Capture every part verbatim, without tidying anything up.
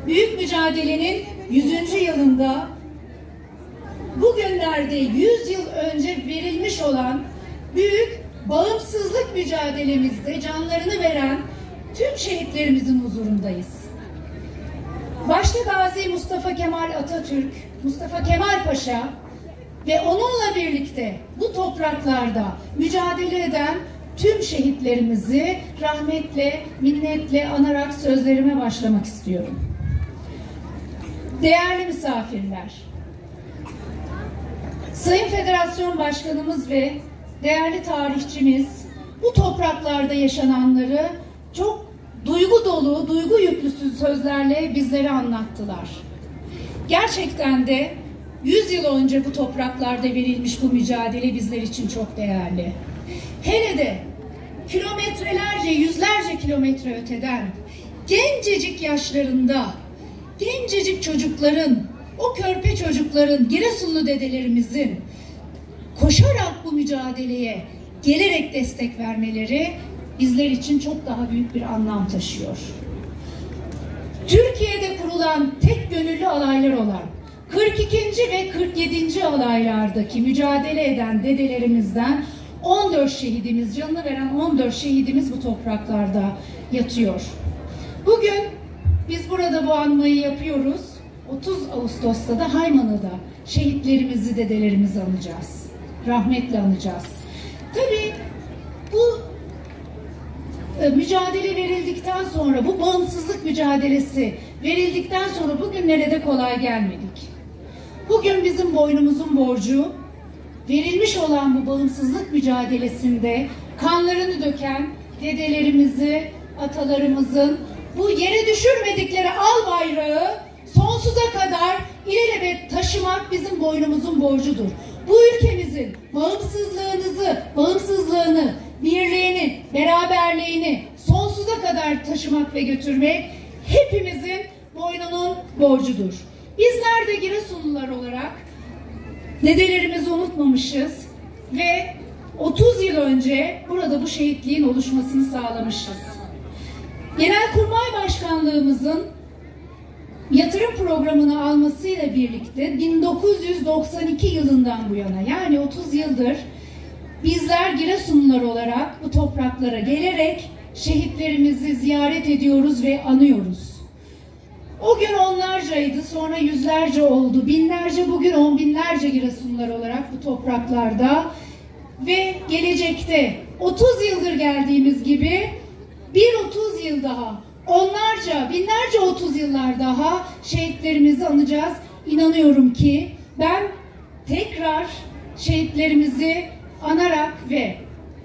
büyük mücadelenin yüzüncü yılında bugünlerde yüz yıl önce verilmiş olan büyük bağımsızlık mücadelemizde canlarını veren tüm şehitlerimizin huzurundayız. Başta Gazi Mustafa Kemal Atatürk, Mustafa Kemal Paşa ve onunla birlikte bu topraklarda mücadele eden tüm şehitlerimizi rahmetle, minnetle anarak sözlerime başlamak istiyorum. Değerli misafirler, Sayın Federasyon Başkanımız ve değerli tarihçimiz bu topraklarda yaşananları çok duygu dolu, duygu yüklü sözlerle bizlere anlattılar. Gerçekten de yüz yıl önce bu topraklarda verilmiş bu mücadele bizler için çok değerli. Hele de kilometrelerce, yüzlerce kilometre öteden gencecik yaşlarında gencecik çocukların, o körpe çocukların, Giresunlu dedelerimizin koşarak bu mücadeleye gelerek destek vermeleri bizler için çok daha büyük bir anlam taşıyor. Türkiye'de kurulan tek gönüllü alaylar olan kırk ikinci ve kırk yedinci alaylardaki mücadele eden dedelerimizden on dört şehidimiz, canını veren on dört şehidimiz bu topraklarda yatıyor. Bugün biz burada bu anmayı yapıyoruz. otuz Ağustos'ta da Haymana'da şehitlerimizi, dedelerimizi anacağız. Rahmetle anacağız. Tabii bu e, mücadele verildikten sonra, bu bağımsızlık mücadelesi verildikten sonra bugünlere de kolay gelmedik. Bugün bizim boynumuzun borcu, verilmiş olan bu bağımsızlık mücadelesinde kanlarını döken dedelerimizi, atalarımızın bu yere düşürmedikleri al bayrağı sonsuza kadar ilelebet taşımak bizim boynumuzun borcudur. Bu ülkemizin bağımsızlığınızı, bağımsızlığını, birliğini, beraberliğini sonsuza kadar taşımak ve götürmek hepimizin boynunun borcudur. Bizler de Giresunlular olarak dedelerimizi unutmamışız ve otuz yıl önce burada bu şehitliğin oluşmasını sağlamışız. Genelkurmay Başkanlığımızın yatırım programını almasıyla birlikte bin dokuz yüz doksan iki yılından bu yana, yani otuz yıldır bizler Giresunlular olarak bu topraklara gelerek şehitlerimizi ziyaret ediyoruz ve anıyoruz. O gün onlarcaydı, sonra yüzlerce oldu, binlerce, bugün on binlerce Giresunlular olarak bu topraklarda ve gelecekte otuz yıldır geldiğimiz gibi bir otuz yıl daha, onlarca, binlerce otuz yıllar daha şehitlerimizi anacağız. İnanıyorum ki ben tekrar şehitlerimizi anarak ve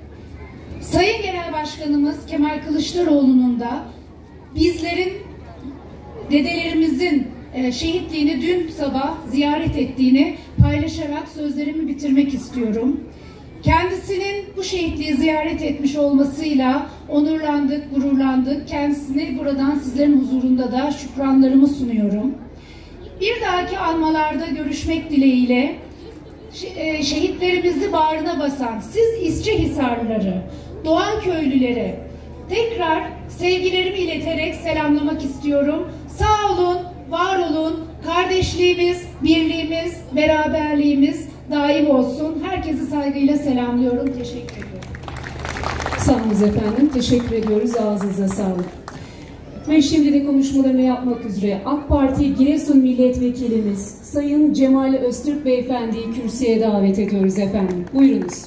Sayın Genel Başkanımız Kemal Kılıçdaroğlu'nun da bizlerin, dedelerimizin şehitliğini dün sabah ziyaret ettiğini paylaşarak sözlerimi bitirmek istiyorum. Kendisinin bu şehitliği ziyaret etmiş olmasıyla onurlandık, gururlandık. Kendisine buradan sizlerin huzurunda da şükranlarımı sunuyorum. Bir dahaki anmalarda görüşmek dileğiyle şehitlerimizi bağrına basan siz İsçehisarlıları, Doğan köylüleri tekrar sevgilerimi ileterek selamlamak istiyorum. Sağ olun, var olun, kardeşliğimiz, birliğimiz, beraberliğimiz daim olsun. Herkesi saygıyla selamlıyorum. Teşekkür ediyorum. Sağ olun efendim. Teşekkür ediyoruz. Ağzınıza sağlık. Ve şimdi de konuşmalarını yapmak üzere AK Parti Giresun Milletvekilimiz Sayın Cemal Öztürk Beyefendi'yi kürsüye davet ediyoruz efendim. Buyurunuz.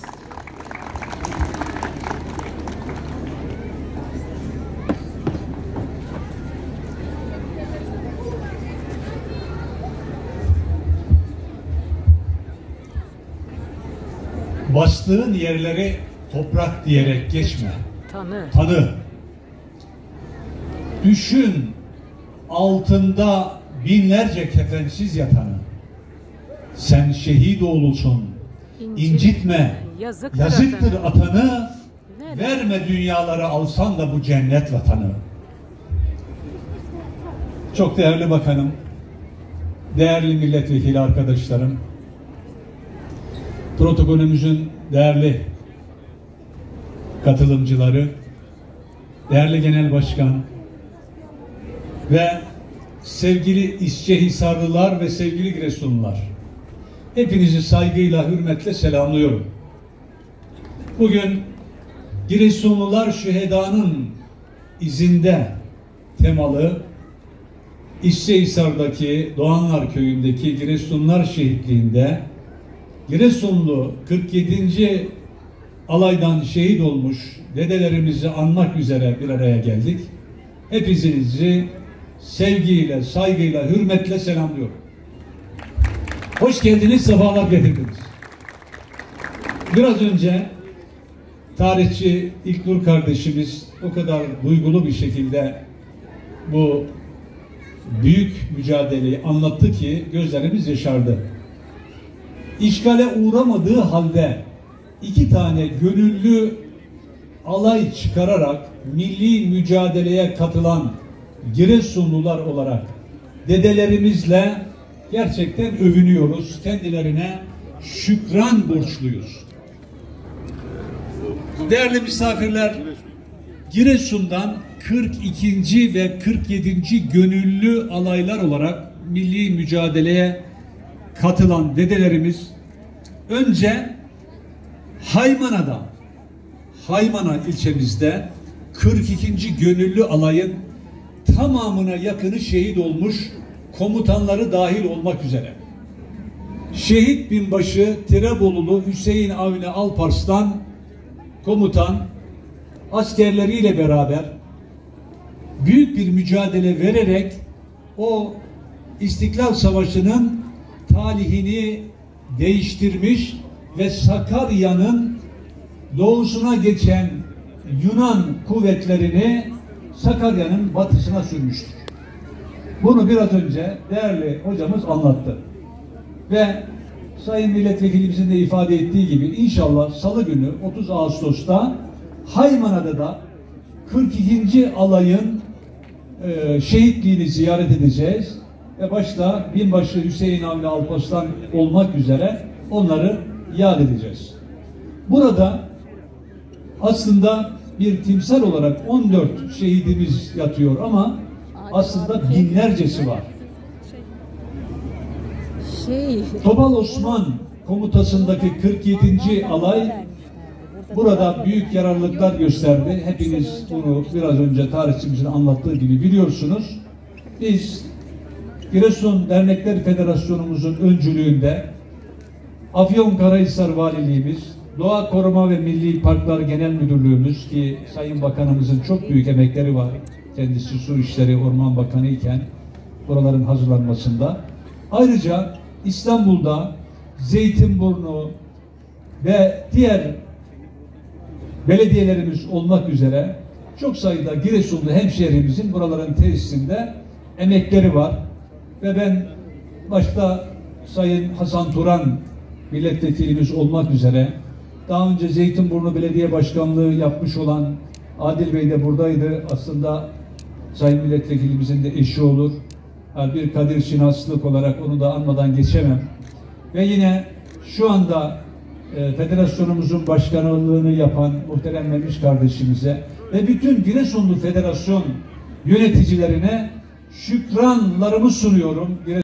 Bastığın yerleri toprak diyerek geçme. Tanı. Tanı. Düşün altında binlerce kefensiz yatanı. Sen şehit oğlusun. İncitme. İncitme. Yazıktır, Yazıktır atanı. atanı. Nerede? Verme dünyaları alsan da bu cennet vatanı. Çok değerli bakanım, değerli milletvekili arkadaşlarım, protokolümüzün değerli katılımcıları, değerli genel başkan ve sevgili İsçehisarlılar ve sevgili Giresunlular, hepinizi saygıyla, hürmetle selamlıyorum. Bugün Giresunlular Şüheda'nın izinde temalı İsçehisar'daki Doğanlar Köyü'ndeki Giresunlular Şehitliği'nde Giresunlu kırk yedinci alaydan şehit olmuş dedelerimizi anmak üzere bir araya geldik. Hepinizi sevgiyle, saygıyla, hürmetle selamlıyorum. Hoş geldiniz, sefalar getirdiniz. Biraz önce tarihçi İlknur kardeşimiz o kadar duygulu bir şekilde bu büyük mücadeleyi anlattı ki gözlerimiz yaşardı. İşgale uğramadığı halde iki tane gönüllü alay çıkararak milli mücadeleye katılan Giresunlular olarak dedelerimizle gerçekten övünüyoruz. Kendilerine şükran borçluyuz. Değerli misafirler, Giresun'dan kırk ikinci ve kırk yedinci gönüllü alaylar olarak milli mücadeleye katılan dedelerimiz önce Haymana'da, Haymana ilçemizde kırk ikinci gönüllü alayın tamamına yakını şehit olmuş, komutanları dahil olmak üzere. Şehit binbaşı Tirebolulu Hüseyin Avni Alparslan komutan askerleriyle beraber büyük bir mücadele vererek o İstiklal Savaşı'nın talihini değiştirmiş ve Sakarya'nın doğusuna geçen Yunan kuvvetlerini Sakarya'nın batısına sürmüştür. Bunu biraz önce değerli hocamız anlattı. Ve Sayın Milletvekilimizin de ifade ettiği gibi inşallah Salı günü otuz Ağustos'ta Haymana'da da kırk ikinci alayın e, şehitliğini ziyaret edeceğiz. Ve başta binbaşı Hüseyin Avni Alparslan olmak üzere onları yad edeceğiz. Burada aslında bir timsal olarak on dört şehidimiz yatıyor ama aslında binlercesi var. Şey. Topal Osman komutasındaki kırk yedinci alay burada büyük yararlılıklar gösterdi. Hepiniz bunu biraz önce tarihçimizin anlattığı gibi biliyorsunuz. Biz Giresun Dernekler Federasyonumuzun öncülüğünde Afyonkarahisar Valiliğimiz, Doğa Koruma ve Milli Parklar Genel Müdürlüğümüz ki Sayın Bakanımızın çok büyük emekleri var. Kendisi Su İşleri Orman Bakanı iken buraların hazırlanmasında. Ayrıca İstanbul'da Zeytinburnu ve diğer belediyelerimiz olmak üzere çok sayıda Giresunlu hemşehrimizin buraların tesisinde emekleri var. Ve ben başta Sayın Hasan Turan milletvekilimiz olmak üzere daha önce Zeytinburnu Belediye Başkanlığı yapmış olan Adil Bey de buradaydı. Aslında Sayın Milletvekilimizin de eşi olur. Yani bir kadir şinaslık olarak onu da anmadan geçemem. Ve yine şu anda e, federasyonumuzun başkanlığını yapan muhterem Memiş kardeşimize ve bütün Giresunlu Federasyon yöneticilerine şükranlarımı sunuyorum.